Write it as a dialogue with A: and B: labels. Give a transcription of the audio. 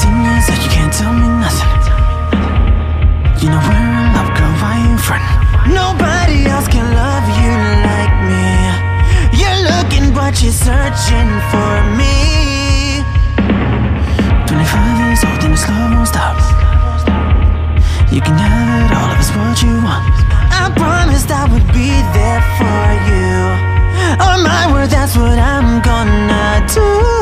A: seen you, so you can't tell me nothing. You know we're in love, girl, why you frontin'? Nobody else can love you like me. You're looking but you're searching for me. 25 years old and the slow won't stop. You can have it all if it's what you want. I promised I would be there for you. On my word, that's what I'm gonna do.